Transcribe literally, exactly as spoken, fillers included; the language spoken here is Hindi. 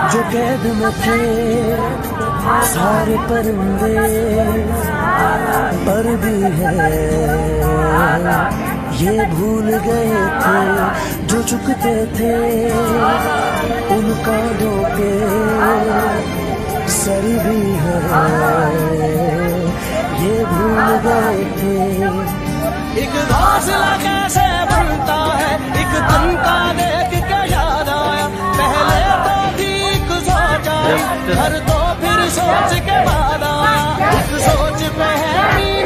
जो कैद में थे सारे परिंदे, पर भी है ये भूल गए थे जो चुकते थे उन कांधों पे सर भी है ये भूल गए थे। एक घोंसला कैसे बनता है, एक तनका देख के याद आया, पहले तो ठीक सोचा घर तो फिर सोच के बाद आया, एक सोच पे है